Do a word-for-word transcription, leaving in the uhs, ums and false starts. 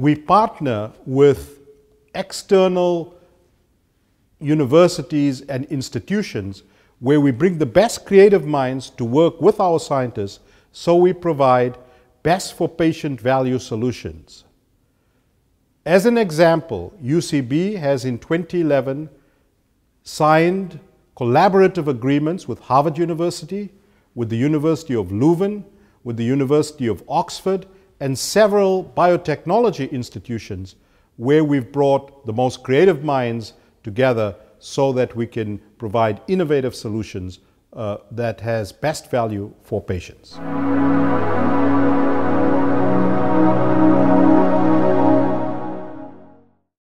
we partner with external universities and institutions where we bring the best creative minds to work with our scientists, so we provide best for patient value solutions. As an example, U C B has in twenty eleven signed collaborative agreements with Harvard University, with the University of Leuven, with the University of Oxford, and several biotechnology institutions where we've brought the most creative minds together so that we can provide innovative solutions uh, that has best value for patients.